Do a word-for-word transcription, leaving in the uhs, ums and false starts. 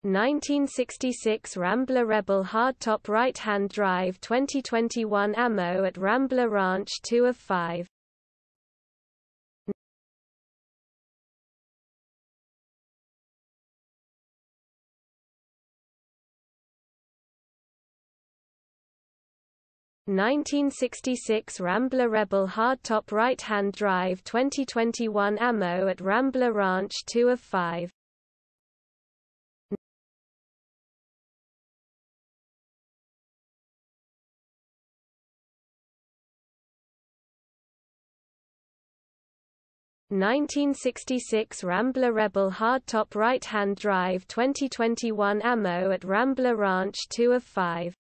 nineteen sixty-six Rambler Rebel hardtop right-hand drive twenty twenty-one A M O at Rambler Ranch two of five. nineteen sixty-six Rambler Rebel hardtop right-hand drive twenty twenty-one A M O at Rambler Ranch two of five. nineteen sixty-six Rambler Rebel hardtop right-hand drive twenty twenty-one A M O at Rambler Ranch two of five.